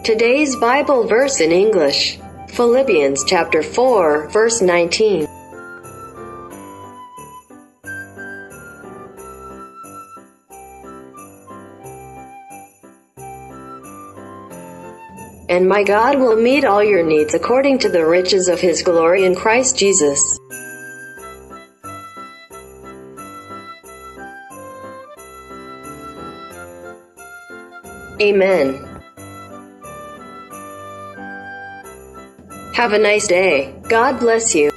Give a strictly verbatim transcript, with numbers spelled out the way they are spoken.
Today's Bible verse in English, Philippians chapter four, verse nineteen. And my God will meet all your needs according to the riches of His glory in Christ Jesus. Amen. Have a nice day. God bless you.